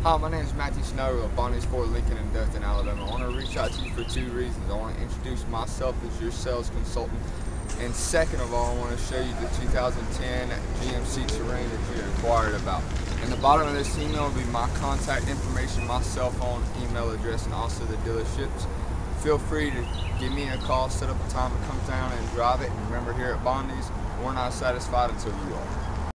Hi, my name is Snellgrove, Bondy's Fort Lincoln in Dothan, Alabama. I want to reach out to you for two reasons. I want to introduce myself as your sales consultant, and second of all, I want to show you the 2010 GMC Terrain that you inquired about. In the bottom of this email will be my contact information, my cell phone, email address, and also the dealerships. Feel free to give me a call, set up a time to come down and drive it. And remember, here at Bondy's, we're not satisfied until you are.